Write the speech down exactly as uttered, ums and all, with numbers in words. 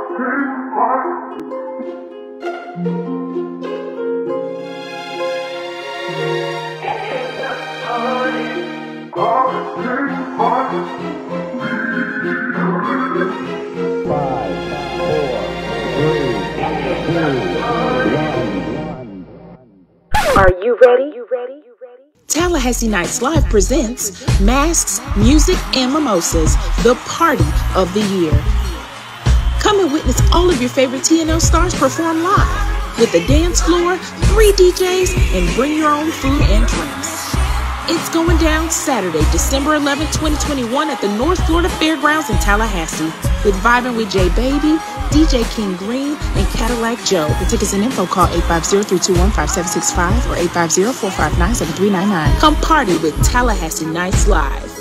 Are you ready? Tallahassee Nights Live presents Masks, Music, and Mimosas, the party of the year. Come and witness all of your favorite T N L stars perform live with a dance floor, three D Js, and bring your own food and drinks. It's going down Saturday, December eleventh, twenty twenty-one at the North Florida Fairgrounds in Tallahassee with Vibing with J Baby, D J King Green, and Cadillac Joe. For tickets and info, call eight five zero, three two one, five seven six five or eight five zero, four five nine, seven three nine nine. Come party with Tallahassee Nights Live.